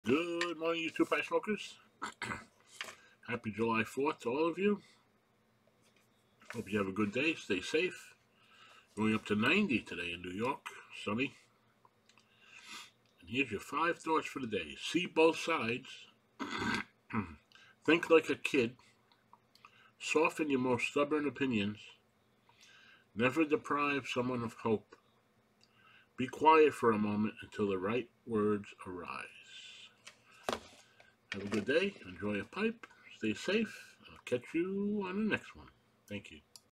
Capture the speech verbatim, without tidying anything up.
Good morning, you two pipe smokers. Happy July fourth to all of you. Hope you have a good day. Stay safe. Going up to ninety today in New York. Sunny. And here's your five thoughts for the day. See both sides. Think like a kid. Soften your most stubborn opinions. Never deprive someone of hope. Be quiet for a moment until the right words arise. Have a good day. Enjoy a pipe. Stay safe. I'll catch you on the next one. Thank you.